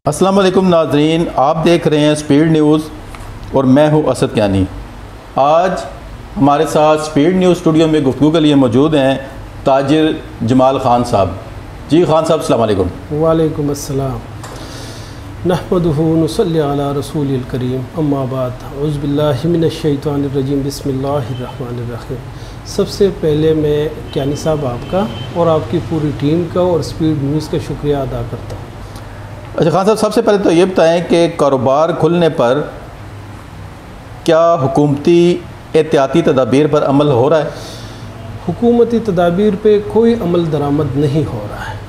السلام علیکم ناظرین، آپ دیکھ رہے ہیں سپیڈ نیوز اور میں ہوں اسد کیانی۔ آج ہمارے ساتھ سپیڈ نیوز اسٹوڈیو میں گفتگو کے لیے موجود ہیں تاجر جمال خان صاحب۔ جی خان صاحب السلام علیکم۔ وعلیکم السلام۔ نحمدہ ونصلی علی رسول الکریم، اما بعد، اعوذ باللہ من الشیطان الرجیم، بسم اللہ الرحمن الرحیم۔ سب سے پہلے میں کیانی صاحب آپ کا اور آپ کی پوری ٹیم کا اور سپیڈ نیوز کا شکریہ ادا کرتا ہوں۔ اچھا خان صاحب، سب سے پہلے تو یہ بتائیں کہ کاروبار کھلنے پر کیا حکومتی احتیاطی تدابیر پر عمل ہو رہا ہے؟ حکومتی تدابیر پہ کوئی عمل درآمد نہیں ہو رہا ہے۔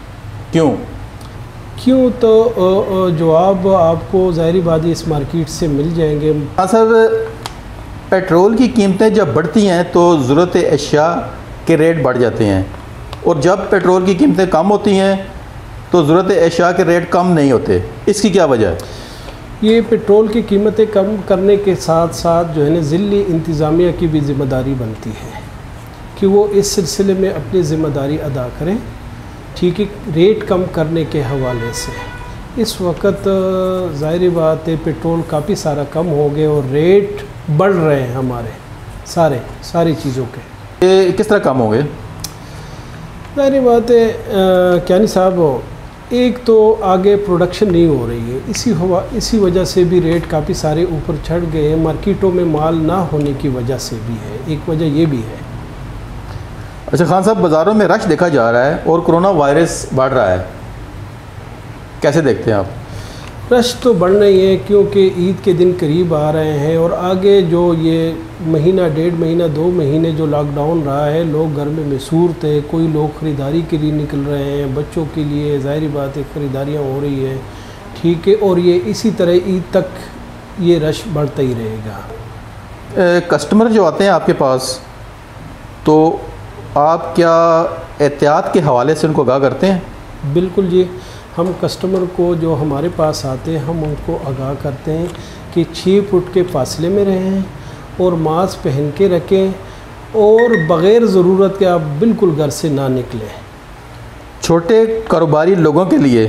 کیوں تو جواب آپ کو ظاہری بات اس مارکیٹ سے مل جائیں گے۔ خان صاحب، پیٹرول کی قیمتیں جب بڑھتی ہیں تو ضرورت اشیاء کے ریٹ بڑھ جاتے ہیں، اور جب پیٹرول کی قیمتیں کم ہوتی ہیں تو ضرورت اشیاء کے ریٹ کم نہیں ہوتے، اس کی کیا وجہ ہے؟ یہ پیٹرول کی قیمتیں کم کرنے کے ساتھ ساتھ جو ہے نا ضلعی انتظامیہ کی بھی ذمہ داری بنتی ہے کہ وہ اس سلسلے میں اپنی ذمہ داری ادا کریں، ٹھیک ہے، ریٹ کم کرنے کے حوالے سے۔ اس وقت ظاہری بات ہے پیٹرول کافی سارا کم ہو گئے اور ریٹ بڑھ رہے ہیں ہمارے ساری چیزوں کے۔ یہ کس طرح کم ہو گئے؟ ظاہری بات ہے کیانی صاحب، ایک تو آگے پروڈکشن نہیں ہو رہی ہے، اسی وجہ سے بھی ریٹ کافی سارے اوپر چڑھ گئے ہیں، مارکیٹوں میں مال نہ ہونے کی وجہ سے بھی ہے، ایک وجہ یہ بھی ہے۔ اچھا خان صاحب، بازاروں میں رش دیکھا جا رہا ہے اور کرونا وائرس بڑھ رہا ہے، کیسے دیکھتے ہیں آپ؟ رش تو بڑھنا ہی ہے کیونکہ عید کے دن قریب آ رہے ہیں، اور آگے جو یہ مہینہ، 1.5 مہینہ، 2 مہینے جو لاک ڈاؤن رہا ہے، لوگ گھر میں محصور تھے، کوئی لوگ خریداری کے لیے نکل رہے ہیں، بچوں کے لیے ظاہری بات ہے خریداریاں ہو رہی ہیں، ٹھیک ہے، اور یہ اسی طرح عید تک یہ رش بڑھتا ہی رہے گا۔ کسٹمر جو آتے ہیں آپ کے پاس، تو آپ کیا احتیاط کے حوالے سے ان کو آگاہ کرتے ہیں؟ بالکل جی، ہم کسٹمر کو جو ہمارے پاس آتے ہیں ہم ان کو آگاہ کرتے ہیں کہ 6 فٹ کے فاصلے میں رہیں اور ماسک پہن کے رکھیں، اور بغیر ضرورت کے آپ بالکل گھر سے نہ نکلیں۔ چھوٹے کاروباری لوگوں کے لیے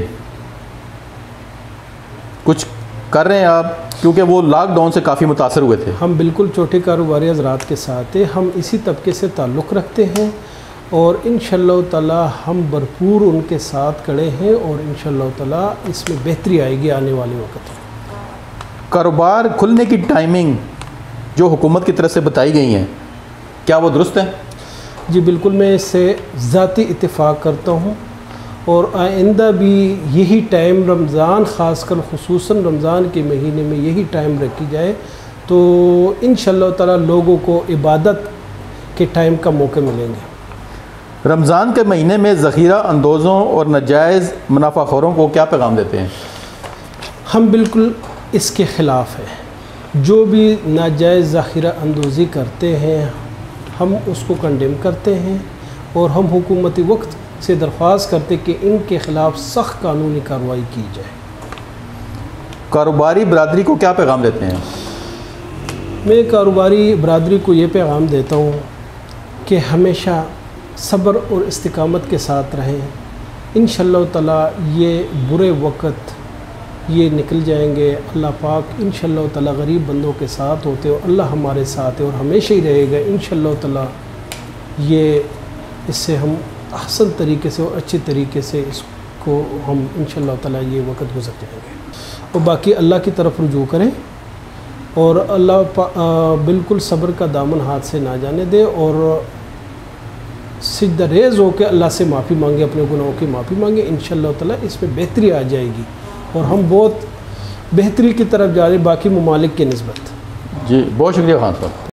کچھ کر رہے ہیں آپ، کیونکہ وہ لاک ڈاؤن سے کافی متاثر ہوئے تھے؟ ہم بالکل چھوٹے کاروباری حضرات کے ساتھ ہیں، ہم اسی طبقے سے تعلق رکھتے ہیں، اور انشاءاللہ تعالی ہم بھرپور ان کے ساتھ کھڑے ہیں، اور انشاءاللہ تعالی اس میں بہتری آئے گی آنے والے وقت میں۔ کاروبار کھلنے کی ٹائمنگ جو حکومت کی طرف سے بتائی گئی ہیں، کیا وہ درست ہے؟ جی بالکل، میں اس سے ذاتی اتفاق کرتا ہوں، اور آئندہ بھی یہی ٹائم رمضان، خاص کر خصوصاً رمضان کے مہینے میں یہی ٹائم رکھی جائے تو انشاءاللہ تعالی لوگوں کو عبادت کے ٹائم کا موقع ملیں گے۔ رمضان کے مہینے میں ذخیرہ اندوزوں اور ناجائز منافع خوروں کو کیا پیغام دیتے ہیں؟ ہم بالکل اس کے خلاف ہیں، جو بھی ناجائز ذخیرہ اندوزی کرتے ہیں ہم اس کو کنڈیم کرتے ہیں، اور ہم حکومتی وقت سے درخواست کرتے کہ ان کے خلاف سخت قانونی کارروائی کی جائے۔ کاروباری برادری کو کیا پیغام دیتے ہیں؟ میں کاروباری برادری کو یہ پیغام دیتا ہوں کہ ہمیشہ صبر اور استقامت کے ساتھ رہیں، انشاءاللہ تعالی یہ برے وقت یہ نکل جائیں گے۔ اللہ پاک انشاءاللہ تعالی غریب بندوں کے ساتھ ہوتے ہیں، اور اللہ ہمارے ساتھ ہے اور ہمیشہ ہی رہے گا انشاءاللہ تعالی۔ یہ اس سے ہم احسن طریقے سے اور اچھے طریقے سے اس کو ہم انشاءاللہ تعالی یہ وقت گزر جائیں گے، اور باقی اللہ کی طرف رجوع کریں، اور اللہ بالکل صبر کا دامن ہاتھ سے نہ جانے دے، اور سجدہ ریز ہو کے اللہ سے معافی مانگے، اپنے گناہوں کی معافی مانگے، انشاءاللہ تعالی اس میں بہتری آ جائے گی، اور ہم بہت بہتری کی طرف جا رہے ہیں باقی ممالک کی نسبت۔ جی بہت شکریہ خان صاحب۔